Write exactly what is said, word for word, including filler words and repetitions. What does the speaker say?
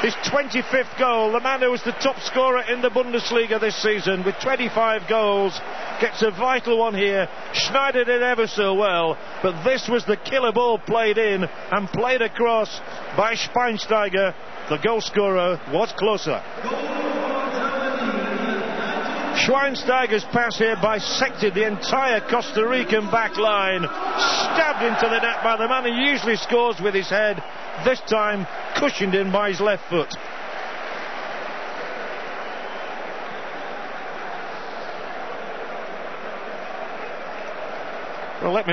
his twenty-fifth goal. The man who was the top scorer in the Bundesliga this season with twenty-five goals gets a vital one here. Schneider did ever so well, but this was the killer ball played in and played across by Schweinsteiger. The goal scorer was Klose. Schweinsteiger's pass here bisected the entire Costa Rican back line, stabbed into the net by the man who usually scores with his head, this time cushioned in by his left foot. Well, let me